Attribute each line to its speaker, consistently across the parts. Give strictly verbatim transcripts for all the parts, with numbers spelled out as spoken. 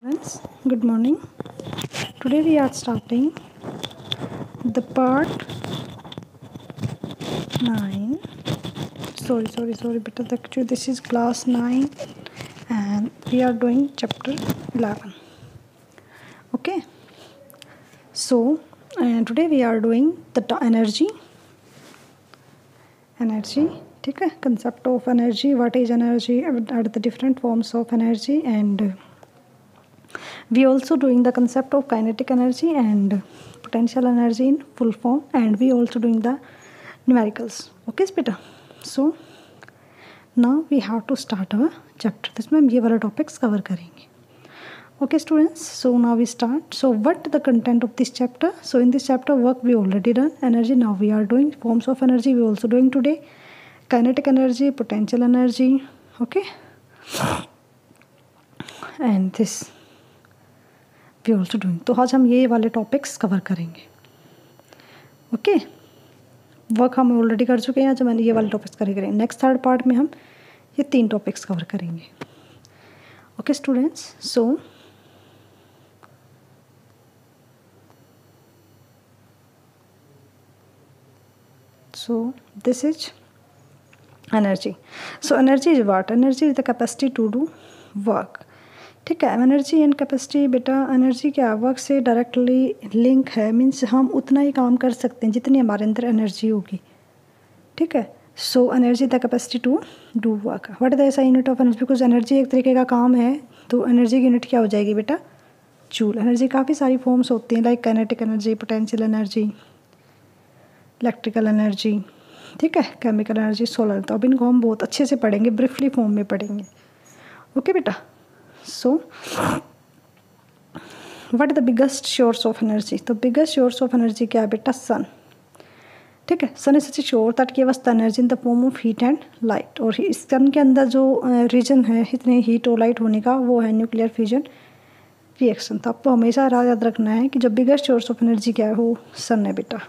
Speaker 1: Friends, good morning. Today we are starting the part nine. Sorry, sorry, sorry, but actually this is class nine and we are doing chapter eleven. Okay, so uh, today we are doing the t- energy. Energy, ठीक है, concept of energy, what is energy, what are the different forms of energy, and uh, we also doing the concept of kinetic energy and potential energy in full form, and we also doing the numericals. Okay beta, so now we have to start our chapter. इसमें हम ये वाला topics cover करेंगे. Okay students, so now we start. So what the content of this chapter? So in this chapter work we already done energy. Now we are doing forms of energy. We also doing today kinetic energy, potential energy. Okay, and this we also doing. तो आज हम ये वाले topics cover करेंगे. Okay, work हम already कर चुके हैं. आज मैंने ये वाले टॉपिक्स कवर करेंगे. नेक्स्ट थर्ड पार्ट में हम ये तीन टॉपिक्स कवर करेंगे. Okay students, so so this is energy. So energy is what? Energy is the capacity to do work. ठीक है, एनर्जी एंड कैपेसिटी बेटा, एनर्जी क्या वर्क से डायरेक्टली लिंक है. मीन्स हम उतना ही काम कर सकते हैं जितनी हमारे अंदर एनर्जी होगी. ठीक है, so energy the capacity to do work. What is the SI unit of energy? Because energy एक तरीके का काम है, तो एनर्जी की यूनिट क्या हो जाएगी बेटा? जूल. एनर्जी काफ़ी सारी फॉर्म्स होती हैं, like kinetic energy, potential energy, electrical energy, ठीक है, केमिकल एनर्जी, सोलर. तो अब इनको हम बहुत अच्छे से पढ़ेंगे, ब्रीफली फॉर्म में पढ़ेंगे. ओके बेटा, so what is the biggest source of energy? तो बिगेस्ट सोर्स ऑफ एनर्जी क्या है बेटा? सन. ठीक है, sun is such a source that give us the energy in the form of heat and light. और इस सन के अंदर जो रीजन है इतने हीट और लाइट होने का, वो है न्यूक्लियर फ्यूजन रिएक्शन. तो आपको हमेशा याद रखना है कि जो बिगेस्ट सोर्स ऑफ एनर्जी क्या है, वो सन है बेटा.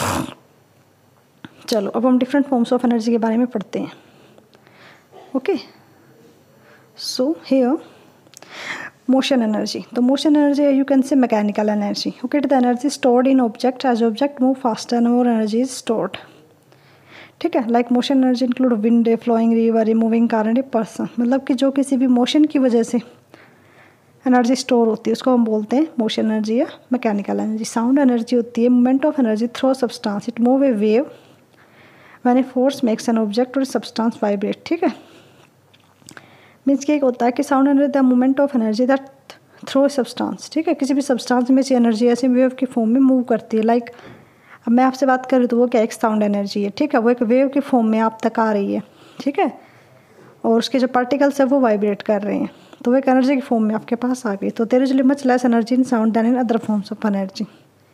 Speaker 1: चलो अब हम डिफरेंट फॉर्म्स ऑफ एनर्जी के बारे में पढ़ते हैं. Okay, so here motion energy. तो motion energy you can say mechanical energy. Okay, the energy stored in object. As object move faster more energy is stored. ठीक है, like motion energy include wind, a flowing river, a moving car and a person. मतलब कि जो किसी भी motion की वजह से एनर्जी स्टोर होती है उसको हम बोलते हैं मोशन एनर्जी या मैकेनिकल एनर्जी. साउंड एनर्जी होती है movement of energy through substance. It move a wave when a force makes an object और सब्सटेंस वाइब्रेट. ठीक है, मीन्स क्या होता है कि sound energy the movement of energy that through substance. ठीक है, किसी भी सब्सटेंस में से एनर्जी ऐसे वेव की फॉर्म में मूव करती है. लाइक अब मैं आपसे बात करूँ तो वो क्या एक साउंड एनर्जी है. ठीक है, वो एक वेव की फॉर्म में आप तक आ रही है. ठीक है, और उसके जो पार्टिकल्स है वो वाइब्रेट कर रहे हैं, तो वो एक एनर्जी की फॉर्म में आपके पास आ गई. तो there is much less energy in sound than in other forms of energy.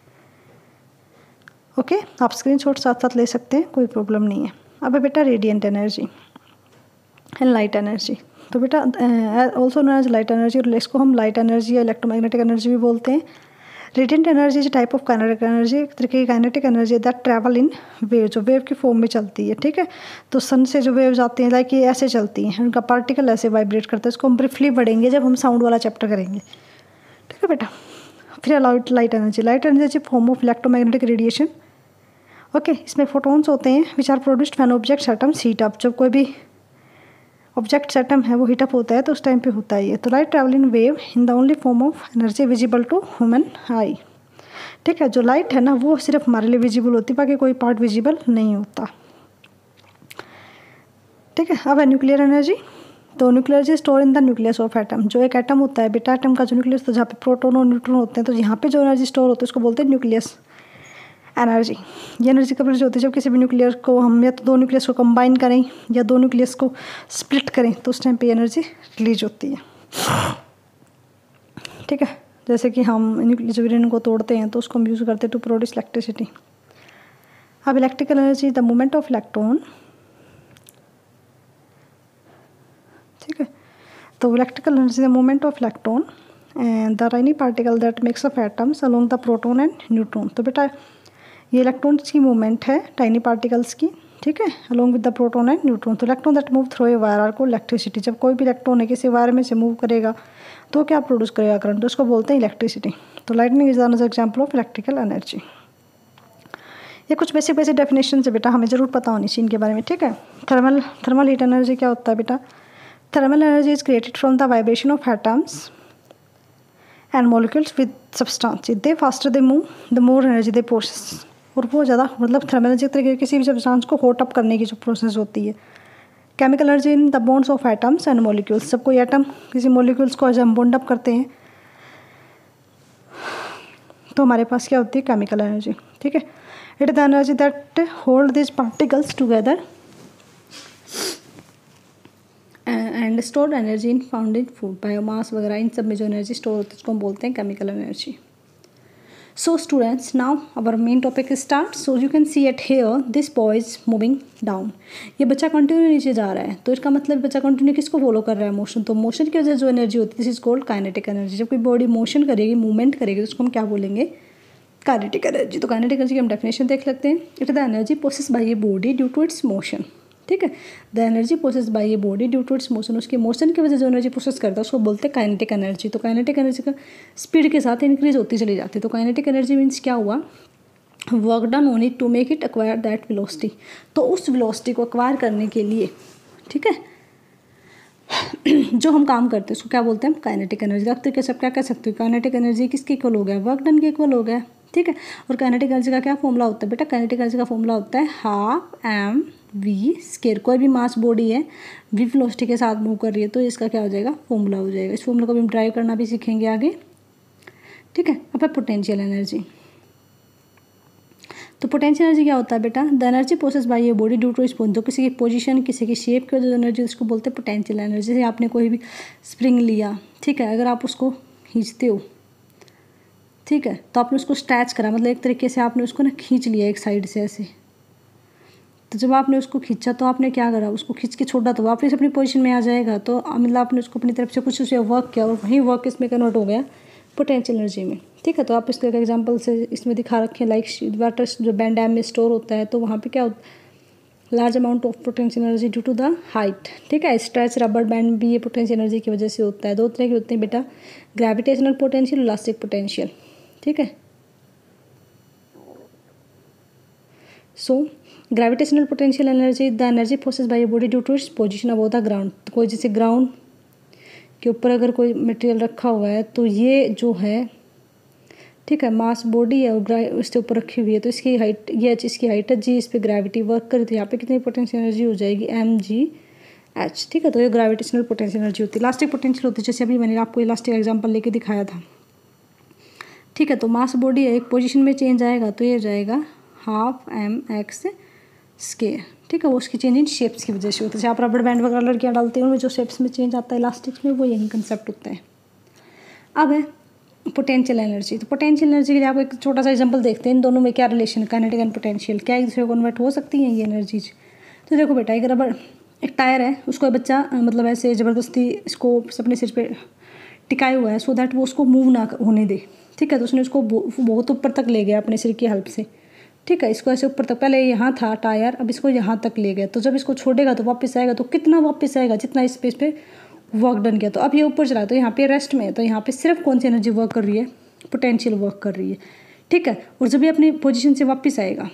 Speaker 1: Okay, आप स्क्रीनशॉट साथ साथ ले सकते हैं, कोई प्रॉब्लम नहीं है. अब है बेटा radiant energy and light energy. तो बेटा also known as light energy, और इसको हम लाइट एनर्जी या इलेक्ट्रोमैग्नेटिक एनर्जी भी बोलते हैं. Radiant energy is type of kinetic energy, एक तरीके की kinetic energy that travel in wave, जो वेव की फॉर्म में चलती है. ठीक है, तो सन से जो वेव्स आती हैं लाइक ये ऐसे चलती हैं, उनका पार्टिकल ऐसे वाइब्रेट करता है. इसको हम ब्रीफली पढ़ेंगे जब हम साउंड वाला चैप्टर करेंगे. ठीक है बेटा, फिर light light energy. Light energy form of electromagnetic radiation. Okay, इसमें फोटोन्स होते हैं which are produced when object atoms heat up. जब कोई भी ऑब्जेक्ट एटम है वो हीट अप होता है तो उस टाइम पे होता है ये. तो light travel in wave in the only form of energy visible to human eye. ठीक है, जो लाइट है ना वो सिर्फ हमारे लिए विजिबल होती है, बाकी कोई पार्ट विजिबल नहीं होता. ठीक है, अब है न्यूक्लियर एनर्जी. तो nuclear energy store in the nucleus of atom. जो एक एटम होता है बेटा, एटम का जो न्यूक्लियस, तो जहाँ पे प्रोटॉन और न्यूट्रॉन होते हैं, तो यहाँ पे जो एनर्जी स्टोर होती है उसको बोलते हैं न्यूक्लियस एनर्जी. ये एनर्जी कब रिलीज होती है? जब किसी भी न्यूक्लियर को हम या तो दो न्यूक्लियस को कंबाइन करें या दो न्यूक्लियस को स्प्लिट करें, तो उस टाइम पे एनर्जी रिलीज होती है. ठीक है, जैसे कि हम न्यूक्लियस यूरेनियम को तोड़ते हैं तो उसको हम यूज़ करते हैं टू प्रोड्यूस इलेक्ट्रिसिटी. अब electrical energy the movement of electron. ठीक है, तो electrical energy the movement of electron and the tiny particle that makes up atoms along the proton and neutron. तो बेटा ये इलेक्ट्रॉन्स की मूवमेंट है, टाइनी पार्टिकल्स की. ठीक है, along with the proton and neutron. तो electron that move through a wire are को इलेक्ट्रिसिटी. जब कोई भी इलेक्ट्रॉन है किसी वायर में से मूव करेगा तो क्या प्रोड्यूस करेगा करंट, तो उसको बोलते हैं इलेक्ट्रिसिटी। तो lightning is another example of electrical energy. ये कुछ बेसिक बेसिक डेफिनेशन है बेटा, हमें ज़रूर पता होनी चाहिए इनके बारे में, ठीक है। थर्मल थर्मल हीट एनर्जी क्या होता है बेटा? Thermal energy is created from the vibration of atoms and molecules with substance. They faster they move, the more energy they possess. और वो ज़्यादा मतलब थर्मल एनर्जी एक तरीके किसी भी सब्सटेंस को हॉट अप करने की जो प्रोसेस होती है। Chemical energy in the bonds of atoms and molecules, सब कोई एटम किसी मॉलिक्यूल्स को जब हम बॉन्ड अप करते हैं तो हमारे पास क्या होती है? केमिकल एनर्जी, ठीक है। It is the energy that hold this particles together and stored energy in found in food, biomass वगैरह इन सब में जो एनर्जी स्टोर होती है उसको हम बोलते हैं chemical energy. So students, now our main topic start. So you can see at here this boy is moving down. ये बच्चा कंटिन्यू नीचे जा रहा है, तो इसका मतलब बच्चा कंटिन्यू किसको फॉलो कर रहा है? मोशन। तो मोशन की वजह से जो एनर्जी होती है this is called kinetic energy. जब कोई बॉडी मोशन करेगी, मूवमेंट करेगी, तो उसको हम क्या बोलेंगे? Kinetic energy. तो काइनेटिक एनर्जी की हम डेफिनेशन देख लेते हैं। It is the energy process by a body due to its motion, ठीक है। The energy process by a body due to its motion, उसके मोशन की वजह से जो एनर्जी प्रोसेस करता है उसको बोलते हैं काइनेटिक एनर्जी। तो काइनेटिक एनर्जी का स्पीड के साथ इंक्रीज होती चली जाती है। तो काइनेटिक एनर्जी मीन्स क्या हुआ? Work done on it to make it acquire that velocity. तो उस वेलोसिटी को एक्वायर करने के लिए, ठीक है, जो हम काम करते हैं उसको क्या बोलते हैं? Kinetic energy. अब तरीके से आप क्या कह सकते हो? काइनेटिक एनर्जी किसके इक्वल हो गया? वर्क डन के इक्वल हो गया, ठीक है। और काइनेटिक एनर्जी का क्या फॉर्मूला होता है बेटा? काइनेटिक एनर्जी का फॉर्मूला होता है हाफ एम वी स्केयर। कोई भी मास बॉडी है वी वेलोसिटी के साथ मूव कर रही है तो इसका क्या हो जाएगा? फॉर्मूला हो जाएगा। इस फॉर्मूला को भी हम ड्राइव करना भी सीखेंगे आगे, ठीक है। अब है पोटेंशियल एनर्जी। तो पोटेंशियल एनर्जी क्या होता है बेटा? द एनर्जी प्रोसेस बाय ये बॉडी ड्यू टू इस तो किसी की पोजीशन, किसी की शेप की वजह से एनर्जी उसको बोलते हैं पोटेंशियल एनर्जी। जैसे आपने कोई भी स्प्रिंग लिया, ठीक है, अगर आप उसको खींचते हो, ठीक है, तो आपने उसको स्ट्रैच करा, मतलब एक तरीके से आपने उसको ना खींच लिया एक साइड से ऐसे। तो जब आपने उसको खींचा तो आपने क्या करा? उसको खींच के छोड़ा तो वापस अपनी पोजीशन में आ जाएगा। तो मतलब आपने उसको अपनी तरफ से कुछ उसे वर्क किया और वही वर्क इसमें कन्वर्ट हो गया पोटेंशियल एनर्जी में, ठीक है। तो आप इसको एक एग्जांपल से इसमें दिखा रखे हैं, लाइक वाटर जो बैंड डैम में स्टोर होता है तो वहाँ पे क्या होता है? Large amount of potential energy due to the height, ठीक है। स्ट्रेच रबर बैंड भी ये पोटेंशियल एनर्जी की वजह से होता है। दो तरह के होते हैं बेटा, ग्रेविटेशनल पोटेंशियल, इलास्टिक पोटेंशियल, ठीक है। So gravitational potential energy the energy process by body due to its position above the ground. तो कोई जैसे ग्राउंड के ऊपर अगर कोई मटेरियल रखा हुआ है तो ये जो है, ठीक है, मास बॉडी है और इसके ऊपर रखी हुई है तो इसकी हाइट, ये एच इसकी हाइट है, जी इस पर ग्रेविटी वर्क करे तो यहाँ पे कितनी पोटेंशियल एनर्जी हो जाएगी? एम जी एच, ठीक है। तो ये ग्रेविटेशनल पोटेंशियल एनर्जी होती है। इलास्टिक पोटेंशियल होती है, जैसे अभी मैंने आपको इलास्टिक एग्जाम्पल लेके दिखाया था, ठीक है। तो मास बॉडी है, एक पोजीशन में चेंज आएगा तो ये जाएगा हाफ एम एक्स स्केयर, ठीक है। वो उसकी चेंज इन शेप्स की वजह से होती है। जैसे आप रबर बैंड वगैरह लड़कियाँ डालती हैं उनमें जो शेप्स में चेंज आता है इलास्टिक्स में, वो यही कंसेप्ट होता है। अब है पोटेंशियल एनर्जी। तो पोटेंशियल एनर्जी के लिए आपको एक छोटा सा एग्जांपल देखते हैं, इन दोनों में क्या रिलेशन है, काइनेटिक एंड पोटेंशियल, क्या एक दूसरे को कन्वर्ट हो सकती हैं ये एनर्जीज? तो देखो बेटा, एक रबर एक टायर है, उसको बच्चा मतलब ऐसे ज़बरदस्ती इसको अपने सिर पे टिकाए हुआ है सो दैट वो उसको मूव ना होने दे, ठीक है। तो उसने उसको बहुत ऊपर तक ले गया अपने सिर की हेल्प से, ठीक है। इसको ऐसे ऊपर तक, पहले यहाँ था टायर, अब इसको यहाँ तक ले गया। तो जब इसको छोड़ेगा तो वापस आएगा, तो कितना वापस आएगा? जितना इस स्पेस पे वर्क डन किया। तो अब ये ऊपर चला तो यहाँ पे रेस्ट में है, तो यहाँ पे सिर्फ कौन सी एनर्जी वर्क कर रही है? पोटेंशियल वर्क कर रही है, ठीक है। और जब ये अपनी पोजीशन से वापस आएगा,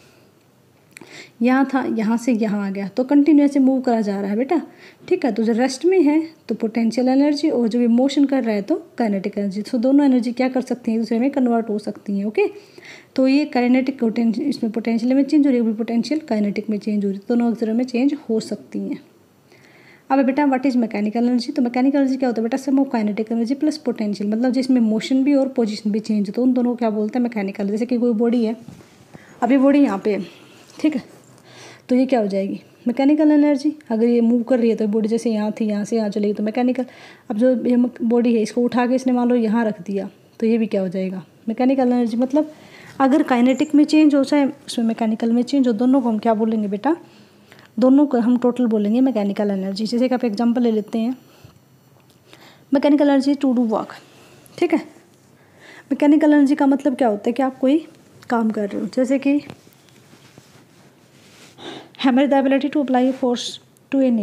Speaker 1: यहाँ था, यहाँ से यहाँ आ गया, तो कंटिन्यूस से मूव करा जा रहा है बेटा, ठीक है। तो जब रेस्ट में है तो पोटेंशियल एनर्जी, और जब ये मोशन कर रहा है तो काइनेटिक एनर्जी। तो दोनों एनर्जी क्या कर सकती हैं? दूसरे में कन्वर्ट हो सकती हैं, ओके। तो ये काइनेटिक इसमें पोटेंशियल में चेंज हो रही है, पोटेंशियल काइनेटिक में चेंज हो रही है, दोनों अक्सर में चेंज हो सकती हैं। अब बेटा व्हाट इज मैकेनिकल एनर्जी? तो मैकेनिकल एनर्जी क्या होता है बेटा? Sum of kinetic energy plus potential, मतलब जिसमें मोशन भी और पोजीशन भी चेंज हो, तो उन दोनों को क्या बोलते हैं? मैकेनिकल। जैसे कि कोई बॉडी है, अब ये बॉडी यहाँ पे है, ठीक है, तो ये क्या हो जाएगी? Mechanical energy. अगर ये मूव कर रही है तो बॉडी जैसे यहाँ थी, यहाँ से यहाँ चलेगी तो मैकेनिकल। अब जो ये बॉडी है इसको उठा के इसने मान लो यहाँ रख दिया तो ये भी क्या हो जाएगा? Mechanical energy. मतलब अगर काइनेटिक में चेंज हो चाहे उसमें मैकेनिकल में चेंज हो, दोनों को हम क्या बोलेंगे बेटा? दोनों को हम टोटल बोलेंगे मैकेनिकल एनर्जी। जैसे कि आप एग्जांपल ले लेते हैं, mechanical energy to do work, ठीक है। मैकेनिकल एनर्जी का मतलब क्या होता है कि आप कोई काम कर रहे हो, जैसे कि hammer the ability to apply force to a nail,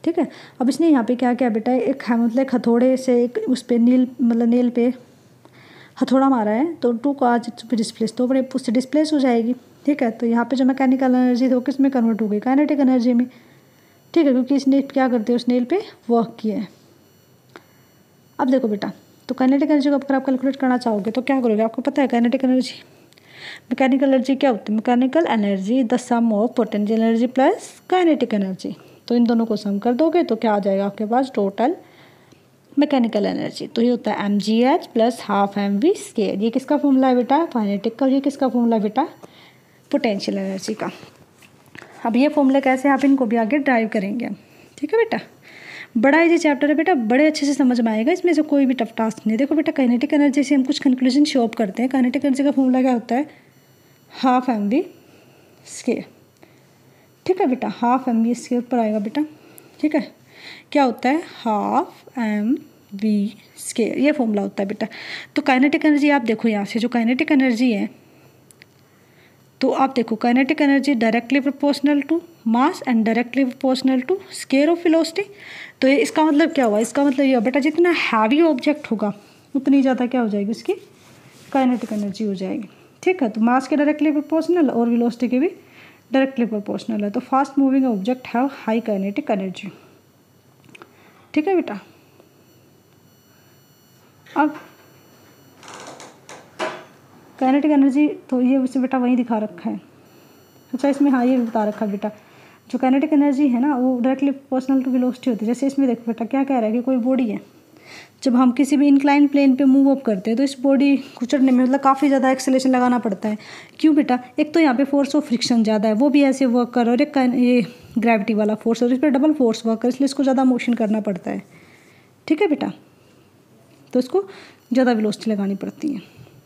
Speaker 1: ठीक है। अब इसने यहाँ पे क्या किया बेटा, एक मतलब हथौड़े से एक उस पर नील मतलब नेल पे हथौड़ा मारा है, तो टू का आज डिस्प्लेस तो बड़े उससे डिस्प्लेस हो जाएगी। ठीक है, तो यहाँ पे जो मैकेनिकल एनर्जी थी वो किस में कन्वर्ट हो गई, काइनेटिक एनर्जी में। ठीक है, क्योंकि इसने क्या करते हैं उस नेल पे वर्क किया है। अब देखो बेटा, तो काइनेटिक एनर्जी को अगर आप कैलकुलेट करना चाहोगे तो क्या करोगे, आपको पता है काइनेटिक एनर्जी, मैकेनिकल एनर्जी क्या होती है, mechanical energy the sum of potential energy plus kinetic energy. तो इन दोनों को सम कर दोगे तो क्या आ जाएगा आपके पास टोटल मैकेनिकल एनर्जी। तो ये होता है M G h plus half M we square. ये किसका फॉर्मूला है बेटा, काइनेटिक का। ये किसका फॉर्मूला है बेटा, पोटेंशियल एनर्जी का। अब ये फॉर्मूले कैसे आप इनको भी आगे ड्राइव करेंगे। ठीक है बेटा, बड़ा इजी चैप्टर है बेटा, बड़े अच्छे से समझ में आएगा, इसमें से कोई भी टफ टास्क नहीं। देखो बेटा, काइनेटिक एनर्जी से हम कुछ कंक्लूजन शो अप करते हैं। काइनेटिक एनर्जी का फॉर्मूला क्या होता है, हाफ एम वी स्केयर। ठीक है बेटा, हाफ एम वी स्केयर पर आएगा बेटा। ठीक है, क्या होता है, हाफ एम वी स्केयर, ये फॉर्मूला होता है बेटा। तो काइनेटिक एनर्जी आप देखो यहाँ से, जो काइनेटिक एनर्जी है तो आप देखो kinetic energy directly proportional to mass and directly proportional to square of velocity. तो ये इसका मतलब क्या हुआ, इसका मतलब ये बेटा जितना हैवी ऑब्जेक्ट होगा उतनी ज़्यादा क्या हो जाएगी, उसकी काइनेटिक एनर्जी हो जाएगी। ठीक है, तो मास के डायरेक्टली प्रोपोर्शनल और वेलोसिटी के भी डायरेक्टली प्रोपोर्शनल है। तो fast moving object have high kinetic energy. ठीक है बेटा, अब काइनेटिक एनर्जी तो ये उसे बेटा वहीं दिखा रखा है। अच्छा, इसमें हाँ ये बता रखा है बेटा, जो काइनेटिक एनर्जी है ना वो डायरेक्टली प्रोपोर्शनल टू वेलोसिटी होती है। जैसे इसमें देखो बेटा क्या कह रहा है कि कोई बॉडी है, जब हम किसी भी इंक्लाइन प्लेन पे मूव अप करते हैं तो इस बॉडी को चढ़ने में मतलब काफ़ी ज़्यादा एक्सेलेरेशन लगाना पड़ता है। क्यों बेटा, एक तो यहाँ पे फोर्स ऑफ फ्रिक्शन ज़्यादा है, वो भी ऐसे वर्क कर, और एक ये ग्रेविटी वाला फोर्स, और इस पर डबल फोर्स वर्क कर, इसलिए इसको ज़्यादा मोशन करना पड़ता है। ठीक है बेटा, तो इसको ज़्यादा वेलोसिटी लगानी पड़ती है।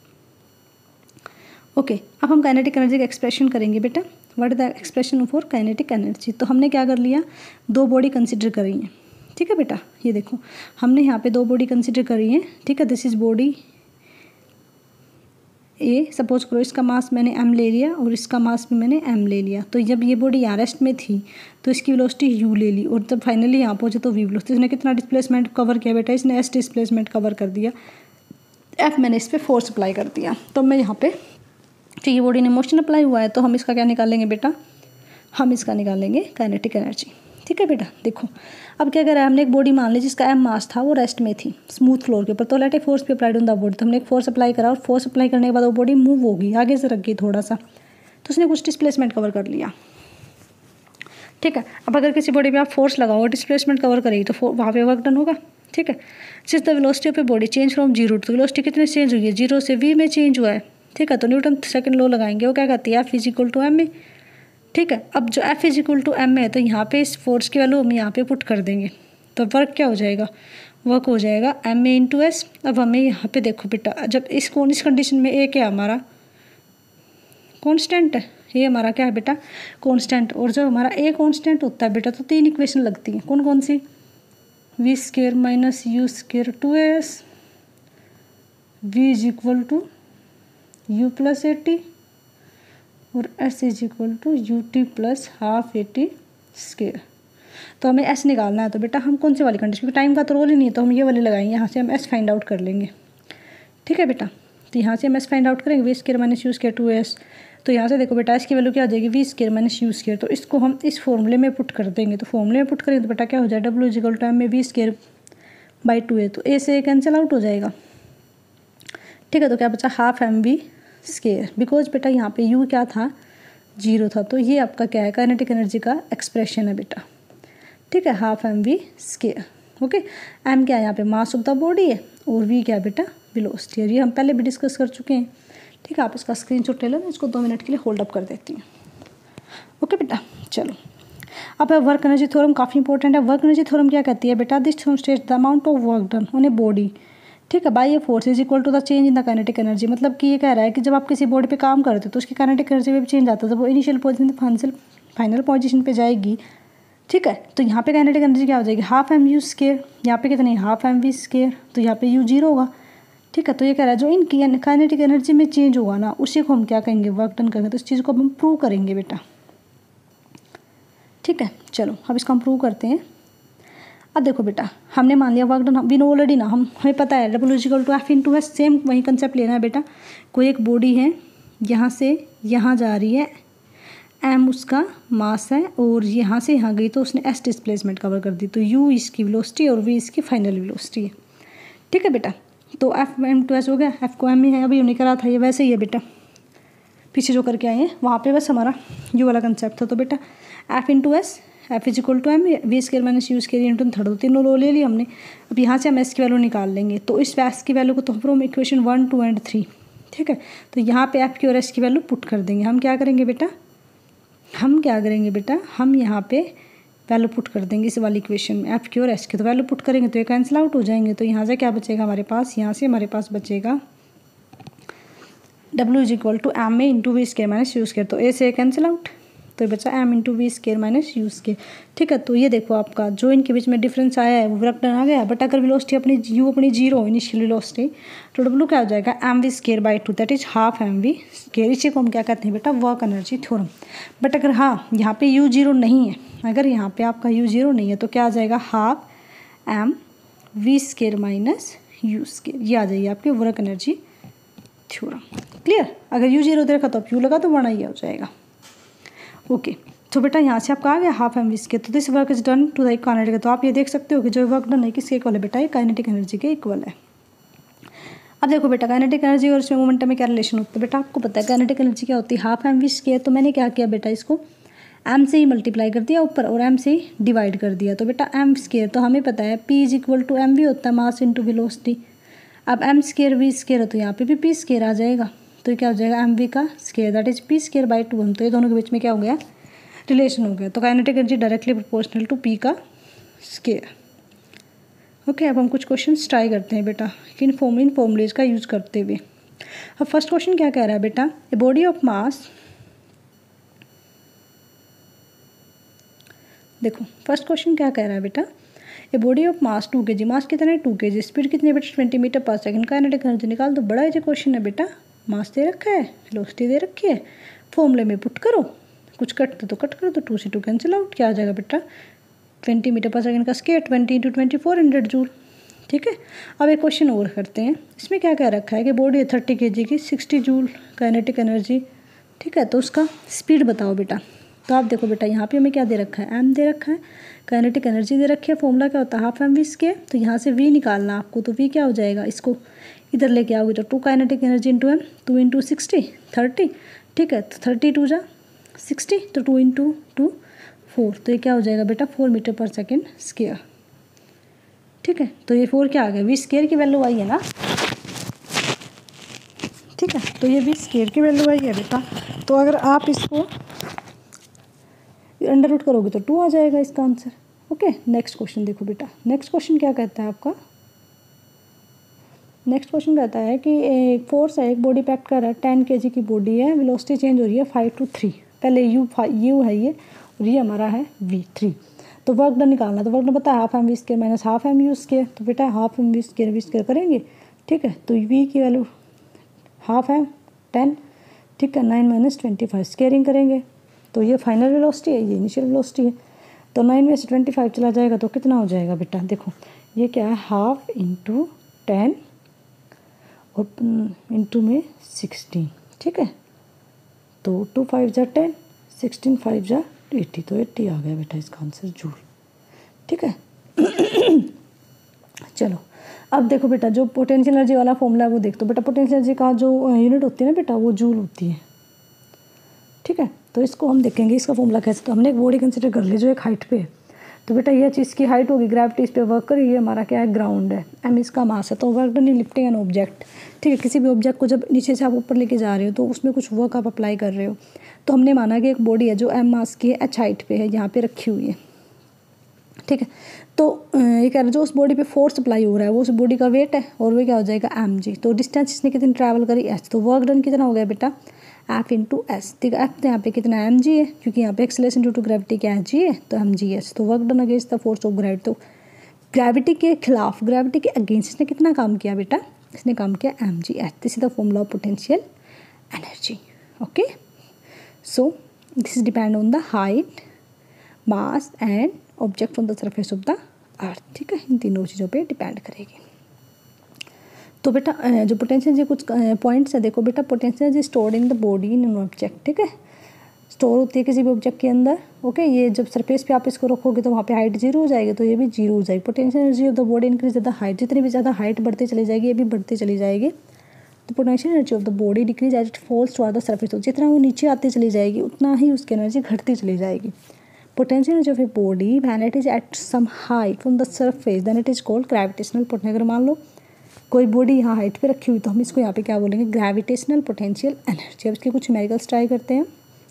Speaker 1: ओके okay, अब हम काइनेटिक एनर्जी का एक्सप्रेशन करेंगे बेटा। What is the expression for kinetic energy. तो हमने क्या कर लिया, दो बॉडी कंसिडर करी है। ठीक है बेटा, ये देखो हमने यहाँ पे दो बॉडी कंसिडर करी है। ठीक है, this is body a, suppose करो इसका मास मैंने एम ले लिया और इसका मास भी मैंने एम ले लिया। तो जब ये बॉडी यहाँ रेस्ट में थी तो इसकी वेलोसिटी यू ले ली, और जब फाइनली यहाँ पहुँचे तो वी वेलोसिटी। इसने कितना डिस्प्लेसमेंट कवर किया बेटा, इसने एस डिस्प्लेसमेंट कवर कर दिया, एफ मैंने इस पर फोर्स अप्लाई कर दिया। तो मैं यहाँ पे तो ये बॉडी ने मोशन अप्लाई हुआ है, तो हम इसका क्या निकालेंगे बेटा, हम इसका निकालेंगे काइनेटिक एनर्जी। ठीक है बेटा, देखो अब क्या कर रहा है, हमने एक बॉडी मान ली जिसका एम मास था, वो रेस्ट में थी स्मूथ फ्लोर के ऊपर, तो लेट ए फोर्स भी अप्लाइड ऑन द बॉडी। तो हमने एक फोर्स अप्लाई करा और फोर्स अप्लाई करने के बाद वो बॉडी मूव होगी, आगे से रख गई थोड़ा सा, तो उसने कुछ डिस्प्लेसमेंट कवर कर लिया। ठीक है, अब अगर किसी बॉडी पे आप फोर्स लगाओ और डिस्प्लेसमेंट कवर करेगी तो वहाँ पे वर्क डन होगा। ठीक है, जिस the velocity of a body change from zero, तो वेलोसिटी कितने से चेंज हुई है, जीरो से वी में चेंज हुआ है। ठीक है, तो न्यूटन सेकंड लॉ लगाएंगे, वो क्या कहती है, F is equal to m में। ठीक है, अब जो F is equal to m में है तो यहाँ पे इस फोर्स की वैल्यू हम यहाँ पे पुट कर देंगे, तो वर्क क्या हो जाएगा, वर्क हो जाएगा एम ए इंटू एस। अब हमें यहाँ पे देखो बेटा, जब इस कौन इस कंडीशन में ए क्या हमारा कॉन्स्टेंट है, ये हमारा क्या है बेटा कॉन्स्टेंट, और जब हमारा ए कॉन्स्टेंट होता है बेटा तो तीन इक्वेशन लगती हैं, कौन कौन सी, v square minus u square two s, v is equal to u plus a t, और s is equal to u t plus half a t square. तो हमें एस निकालना है, तो बेटा हम कौन से वाली कंडीशन, क्योंकि टाइम का तो रोल ही नहीं है, तो हम ये वाली लगाएंगे, यहाँ से हम एस फाइंड आउट कर लेंगे। ठीक है बेटा, तो यहाँ से हम एस फाइंड आउट करेंगे, v square minus u square two s. तो यहाँ से देखो बेटा एस की वैल्यू क्या आ जाएगी, v square minus u square, तो इसको हम इस फॉर्मूले में पुट कर देंगे। तो फॉर्मूले में पुट करेंगे तो बेटा क्या हो जाए, W is equal to m में v square by two a, तो ए से ए कैंसिल आउट हो जाएगा। ठीक है, तो क्या बचा, half M we square, because बेटा यहाँ पे यू क्या था, जीरो था, तो ये आपका क्या है, काइनेटिक एनर्जी का एक्सप्रेशन है बेटा। ठीक है, half M we square. Okay, m क्या है यहाँ पे, मास ऑफ द बॉडी है, और वी क्या है बेटा, वेलोसिटी है। ये हम पहले भी डिस्कस कर चुके हैं। ठीक है, आप इसका स्क्रीनशॉट ले लो, मैं इसको दो मिनट के लिए होल्ड अप कर देती हूँ। ओके बेटा, चलो अब वर्क एनर्जी थ्योरम काफ़ी इंपॉर्टेंट है। वर्क एनर्जी थ्योरम क्या कहती है बेटा, this theorem states the amount of work done on a body. ठीक है, by a force is equal to the change in the kinetic energy. मतलब कि ये कह रहा है कि जब आप किसी बॉडी पे काम करते हो तो उसकी काइनेटिक एनर्जी में भी चेंज आता है, जब वो इनिशियल पोजीशन से फाइनल फाइनल पोजीशन पे जाएगी। ठीक है, तो यहाँ पे काइनेटिक एनर्जी क्या हो जाएगी, हाफ एम यू स्केयर, यहाँ पे कितनी, हाफ एम वी स्केयर, तो यहाँ पे यू जीरो होगा। ठीक है, तो ये कह रहा है जो इनकी काइनेटिक एनर्जी में चेंज होगा ना, उसी को हम क्या कहेंगे, वर्क डन करेंगे। तो इस चीज़ को हम प्रूव करेंगे बेटा। ठीक है, चलो अब इसको हम प्रूव करते हैं। अब देखो बेटा, हमने मान लिया work done, we know already ना, हम हमें पता है W equal to F into s, same वही कंसेप्ट लेना है बेटा। कोई एक बॉडी है, यहाँ से यहाँ जा रही है, एम उसका मास है, और यहाँ से यहाँ गई तो उसने एस डिस्प्लेसमेंट कवर कर दी, तो यू इसकी वेलोसिटी और वी इसकी फाइनल वेलोसिटी है। ठीक है बेटा, तो एफ एम टू एस हो गया, एफ को एम ही है, अभी हमने करा था, ये वैसे ही है बेटा, पीछे जो करके आए हैं वहाँ पे बस हमारा यू वाला कंसेप्ट था। तो बेटा F into s, F is equal to m, we square minus u square into third, तीनों लो ले ली हमने। अब यहाँ से हम एस की वैल्यू निकाल लेंगे, तो इस एस की वैल्यू को तो हम equation one two and three, ठीक है, तो यहाँ पे एफ की और एस की वैल्यू पुट कर देंगे। हम क्या करेंगे बेटा, हम क्या करेंगे बेटा, हम यहाँ पे वैल्यू पुट कर देंगे इस वाली इक्वेशन में, एफ की और एस की, तो वैल्यू पुट करेंगे तो ये कैंसिल आउट हो जाएंगे। तो यहाँ से क्या बचेगा हमारे पास, यहाँ से हमारे पास बचेगा W is equal to m a into v square minus u square, तो ए से कैंसिल आउट, तो ये बचा m into v square minus u square. ठीक है, तो ये देखो आपका जो इनके बीच में डिफरेंस आया है वो वर्क डन आ गया, बट अगर वेलोसिटी अपनी यू अपनी जीरो इनिशियल वेलोसिटी, तो डब्ल्यू क्या हो जाएगा, m we square by two, that is half M we square. इसी को हम क्या कहते हैं बेटा, वर्क एनर्जी थ्योरम। बट अगर हाँ यहाँ पे यू जीरो नहीं है, अगर यहाँ पे आपका यू जीरो नहीं है तो क्या आ जाएगा, half M we square minus u square, ये आ जाएगी आपकी वर्क एनर्जी थ्योरम। क्लियर, अगर यू जीरो दे रखा तो आप यू लगा तो वरना ये हो जाएगा। ओके, तो बेटा यहाँ से आपका आ गया हाफ एम वी स्केयर, तो this work is done to the kinetic, तो आप ये देख सकते हो कि जो वर्क डन है किसके इक्वल है बेटा, ये काइनेटिक एनर्जी के इक्वल है। अब देखो बेटा, काइनेटिक एनर्जी और इसमें मोमेंटम में क्या रिलेशन होता है बेटा, आपको पता है काइनेटिक एनर्जी क्या होती है, हाफ एम वी स्केयर। तो मैंने क्या किया बेटा, इसको एम से ही मल्टीप्लाई कर दिया ऊपर और एम से ही डिवाइड कर दिया, तो बेटा एम स्केयर, तो हमें पता है p is equal to m v होता है, मास इंटू वेलोसिटी। अब एम स्केयर वी स्केयर है तो यहाँ पे भी पी स्केयर आ जाएगा, तो क्या हो जाएगा, एम वी का square that is p square by two, हम तो ये दोनों के बीच में क्या हो गया, रिलेशन हो गया। तो kinetic energy directly proportional to p का स्केयर। ओके, अब हम कुछ क्वेश्चंस ट्राई करते हैं बेटा इन फॉर्म इन फॉर्मूलेज का यूज़ करते हुए। अब फर्स्ट क्वेश्चन क्या कह रहा है बेटा, ए बॉडी ऑफ मास, देखो फर्स्ट क्वेश्चन क्या कह रहा है बेटा, a body of mass two k g, मास कितना है टू के जी, स्पीड कितनी है बेटा ट्वेंटी मीटर पर सेकंड, काइनेटिक एनर्जी निकाल दो। बड़ा इजी क्वेश्चन है बेटा, मास दे रखा है, वेलोसिटी दे रखी है, फॉर्मूले में पुट करो, कुछ कट तो कट करो, तो टू से टू कैंसिल आउट, क्या आ जाएगा बेटा, ट्वेंटी मीटर पर सेकंड का square twenty into twenty four hundred joule. ठीक है, अब एक क्वेश्चन और करते हैं, इसमें क्या कह रखा है कि बॉडी है थर्टी के जी की, सिक्सटी जूल काइनेटिक एनर्जी। ठीक है, तो उसका स्पीड बताओ बेटा। तो आप देखो बेटा, यहाँ पे हमें क्या दे रखा है, एम दे रखा है, काइनेटिक एनर्जी दे रखी है, फॉर्मूला क्या होता है, हाफ एम वी स्केयर। तो यहाँ से वी निकालना आपको, तो वी क्या हो जाएगा, इसको इधर लेके आओगे तो two kinetic energy into m, two into sixty thirty. ठीक है, तो थर्टी टू जा सिक्सटी, तो टू इंटू टू फोर, तो ये क्या हो जाएगा बेटा, फोर मीटर पर सेकेंड स्केयर। ठीक है, तो ये फोर क्या आ गया, वी स्केयर की वैल्यू आई है ना। ठीक है, तो ये वी स्केयर की वैल्यू आई है बेटा। तो अगर आप इसको अंडर रूट करोगे तो टू आ जाएगा इसका आंसर। ओके, नेक्स्ट क्वेश्चन देखो बेटा, नेक्स्ट क्वेश्चन क्या कहता है आपका, नेक्स्ट क्वेश्चन कहता है कि एक फोर्स है, एक बॉडी पैक कर रहा है, टेन के जी की बॉडी है, वेलोसिटी चेंज हो रही है फाइव टू थ्री, पहले यू यू है ये और ये हमारा है वी थ्री। तो वर्क डन निकालना, तो वर्क डन पता है half M we square minus half m u square, तो बेटा half M we square v square करेंगे। ठीक है, तो वी की वैल्यू हाफ है टेन, ठीक है, nine minus twenty five squaring करेंगे, तो ये फाइनल वेलोसिटी है, ये इनिशियल वेलोसिटी है, तो नाइन में से ट्वेंटी फाइव चला जाएगा तो कितना हो जाएगा बेटा, देखो ये क्या है, हाफ इंटू टेन और इंटू में सिक्सटीन। ठीक है, तो टू फाइव जा टेन, सिक्सटीन फाइव जा एट्टी, तो एट्टी आ गया बेटा इसका आंसर जूल। ठीक है चलो अब देखो बेटा, जो पोटेंशियल एनर्जी वाला फॉर्मूला है वो देख, तो बेटा पोटेंशियल एनर्जी का जो यूनिट होती है ना बेटा, वो जूल होती है। ठीक है, तो इसको हम देखेंगे इसका फॉर्मूला कैसे, तो हमने एक बॉडी कंसिडर कर ली जो एक हाइट पे है, तो बेटा ये चीज़ की हाइट होगी, ग्रेविटी इस पर वर्क करी, ये हमारा क्या है, ग्राउंड है, एम इसका मास है, तो work done in lifting an object. ठीक है, किसी भी ऑब्जेक्ट को जब नीचे से आप ऊपर लेके जा रहे हो तो उसमें कुछ वर्क आप अप्लाई कर रहे हो, तो हमने माना कि एक बॉडी है जो एम मास की है, एच हाइट पे है, यहाँ पे रखी हुई है। ठीक है, तो ये कह रहे जो उस बॉडी पे फोर्स अप्लाई हो रहा है वो उस बॉडी का वेट है, और वो क्या हो जाएगा एम जी। तो डिस्टेंस इसने कितनी ट्रैवल करी, एच, तो वर्क डन कितना हो गया बेटा, एफ इंटू एस। ठीक है, एफ यहाँ पे कितना एम जी है, क्योंकि यहाँ पे एक्सेलरेशन ड्यू टू ग्रेविटी क्या है, जी है, तो एम जी एच। तो work done against the force of gravity, तो ग्रेविटी के खिलाफ, ग्रेविटी के अगेंस्ट इसने कितना काम किया बेटा, इसने काम किया m ji h. This is the formula of potential energy. Okay, so this is depend on the height, mass and object on the surface of the earth, ठीक है, इन तीनों चीज़ों पे डिपेंड करेगी। तो बेटा जो पोटेंशियल एनर्जी कुछ पॉइंट्स है, देखो बेटा potential energy stored in the body in an object, ठीक है, स्टोर होती है किसी भी ऑब्जेक्ट के अंदर। ओके, ये जब सरफेस पे आप इसको रखोगे तो वहाँ पे हाइट जीरो हो जाएगी, तो ये भी जीरो हो जाएगी। Potential energy of the body increase ज़्यादा हाइट, जितनी भी ज़्यादा हाइट बढ़ती चली जाएगी ये भी बढ़ती चली जाएगी। तो potential energy of the body decreases as it falls to the surface, तो जितना वो नीचे आती चली जाएगी उतना ही उसकी एनर्जी घटती चली जाएगी। Potential energy of a body when it is at some height from the surface then it is called gravitational potential. अगर मान लो कोई बॉडी यहाँ हाइट पे रखी हुई तो हम इसको यहाँ पे क्या बोलेंगे, ग्रेविटेशनल पोटेंशियल एनर्जी। अब इसके कुछ न्यूमेरिकल्स ट्राई करते हैं।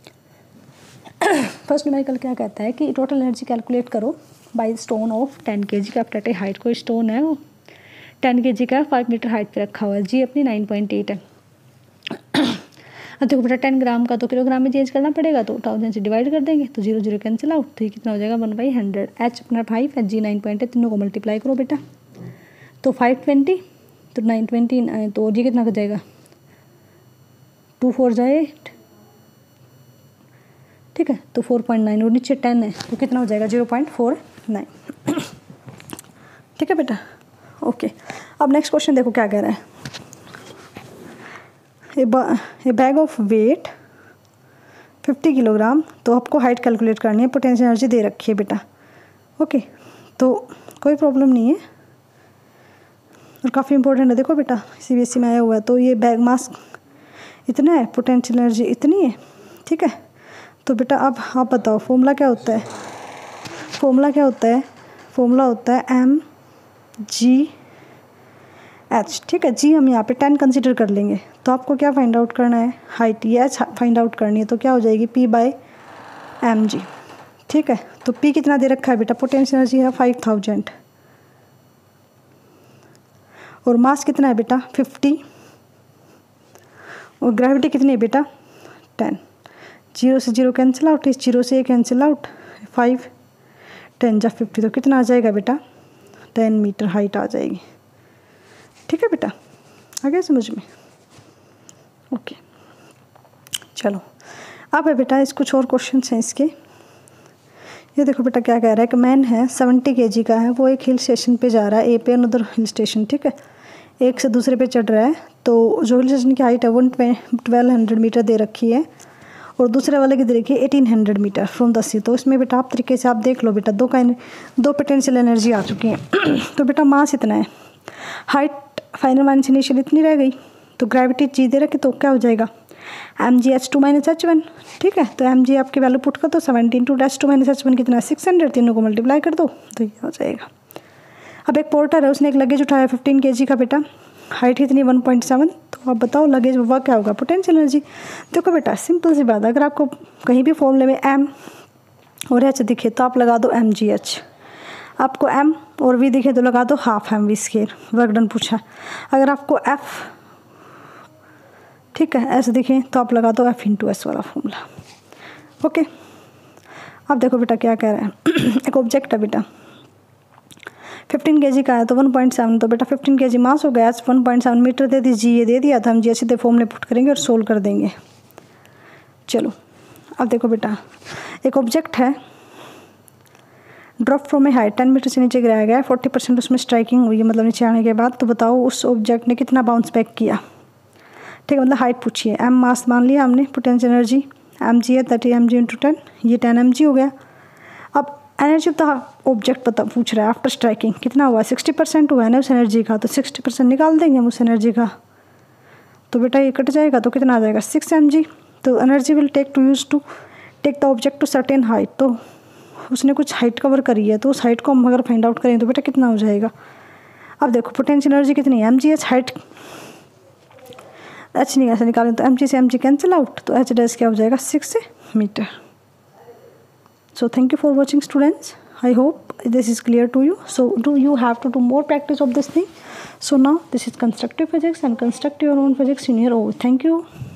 Speaker 1: फर्स्ट न्यूमेरिकल क्या कहता है कि टोटल एनर्जी कैलकुलेट करो by stone of ten K G का। अपने हाइट कोई स्टोन है वो टेन के जी का फाइव मीटर हाइट पे रखा हुआ है, जी अपनी नाइन पॉइंट एट है। अब देखो बेटा टेन ग्राम का तो किलोग्राम में चेंज करना पड़ेगा, तो थाउजेंड से डिवाइड कर देंगे तो जीरो जीरो कैंसिल आउट, तो ये कितना हो जाएगा वन बाई हंड्रेड। एच अपना फाइव है, जी नाइन पॉइंट है, तीनों को मल्टीप्लाई करो बेटा तो फाइव ट्वेंटी तो नाइन ट्वेंटी तो ये कितना हो जाएगा टू फोर जाए एट, ठीक है, तो फोर पॉइंट नाइन और नीचे टेन है तो कितना हो जाएगा जीरो पॉइंट फोर नाइन, ठीक है बेटा। ओके, अब नेक्स्ट क्वेश्चन देखो क्या कह रहा है। A bag of weight fifty kilogram, तो आपको हाइट कैलकुलेट करनी है, पोटेंशियल एनर्जी दे रखी है बेटा। ओके, तो कोई प्रॉब्लम नहीं है और काफ़ी इंपॉर्टेंट है। देखो बेटा सी बी एस ई में आया हुआ है, तो ये बैग मास इतना है, पोटेंशियल एनर्जी इतनी है, ठीक है। तो बेटा अब आप बताओ फॉर्मूला क्या होता है, फॉर्मूला क्या होता है, फॉर्मूला होता है एम जी एच, ठीक है। जी हम यहाँ पे टेन कंसिडर कर लेंगे, तो आपको क्या फाइंड आउट करना है, हाइट, ये एच फाइंड आउट करनी है, तो क्या हो जाएगी पी बाई एम जी, ठीक है। तो पी कितना दे रखा है बेटा, पोटेंशियल एनर्जी है फाइव थाउजेंड और मास कितना है बेटा फिफ्टी और ग्रेविटी कितनी है बेटा टेन। जीरो से जीरो कैंसिल आउट, इस जीरो से ये कैंसिल आउट, फाइव टेन जा फिफ्टी, तो कितना आ जाएगा बेटा टेन मीटर हाइट आ जाएगी, ठीक है बेटा। आ गया समझ में? ओके चलो अब है बेटा इस कुछ और क्वेश्चन हैं इसके। ये देखो बेटा क्या कह रहा है कि मैन है सेवेंटी केजी का है, वो एक हिल स्टेशन पे जा रहा है, ए पे अनदर हिल स्टेशन, ठीक है, एक से दूसरे पे चढ़ रहा है। तो जो हिल स्टेशन की हाइट है वन ट्वेल्व हंड्रेड मीटर दे रखी है और दूसरे वाले की दे रखी है eighteen hundred metre from the sea. तो इसमें बेटा आप तरीके से आप देख लो बेटा दो का दो पोटेंशियल एनर्जी आ चुकी हैं। तो बेटा मास इतना है, हाइट फाइनल माइनस इनिशियल इतनी रह गई, तो ग्रेविटी जी दे रखी, तो क्या हो जाएगा एम जी H two minus H one, ठीक है। तो एम जी आपकी वैल्यू पुट कर दो, seventeen two dash two minus H one कितना सिक्स हंड्रेड, तीनों को मल्टीप्लाई कर दो तो ये हो जाएगा। अब एक पोर्टर है, उसने एक लगेज उठाया फिफ्टीन के जी का बेटा, हाइट कितनी वन पॉइंट सेवन, तो आप बताओ लगेज वह क्या होगा पोटेंशियल एनर्जी। देखो बेटा सिंपल सी बात है, अगर आपको कहीं भी फॉर्मूले में एम और एच दिखे तो आप लगा दो एम जी एच, आपको एम और वी दिखे तो लगा दो half M we square, work done पूछा। अगर आपको एफ, ठीक है, एस दिखे तो आप लगा दो एफ इंटू एस वाला फॉर्मूला। ओके अब देखो बेटा क्या कह रहा है। एक ऑब्जेक्ट है बेटा फिफ्टीन केजी का है तो वन पॉइंट सेवन, तो बेटा फिफ्टीन केजी मास हो गया, वन पॉइंट सेवन मीटर दे दी, जी ये दे दिया था, हम जी सीधे फॉर्मूले पुट करेंगे और सोल्व कर देंगे। चलो अब देखो बेटा एक ऑब्जेक्ट है, drop from a height ten metre से नीचे गिराया गया है, फोर्टी परसेंट उसमें स्ट्राइकिंग हुई है, मतलब नीचे आने के बाद। तो बताओ उस ऑब्जेक्ट ने कितना बाउंस बैक किया, ठीक है, मतलब हाइट पूछिए। एम मास मान लिया हमने, पोटेंशियल एनर्जी एम जी है thirty M G into ten, ये टेन एम जी हो गया। अब एनर्जी ऑफ द ऑब्जेक्ट पता पूछ रहा है आफ्टर स्ट्राइकिंग कितना हुआ, सिक्सटी परसेंट हुआ है ना उस एनर्जी का, तो सिक्सटी परसेंट निकाल देंगे हम उस एनर्जी का, तो बेटा ये कट जाएगा तो कितना आ जाएगा सिक्स एम जी। तो energy will take to use to take the object to certain height, तो उसने कुछ हाइट कवर करी है, तो उस हाइट को हम अगर फाइंड आउट करें तो बेटा कितना हो जाएगा। अब देखो पोटेंशियल एनर्जी कितनी है, M G H, height H नहीं ऐसे निकालें तो एम जी से एम जी कैंसिल आउट, तो एच डैश क्या हो जाएगा six metre. So thank you for watching students. I hope this is clear to you. So do you have to do more practice of this thing. So now this is constructive physics and construct your own physics in your own. Thank you.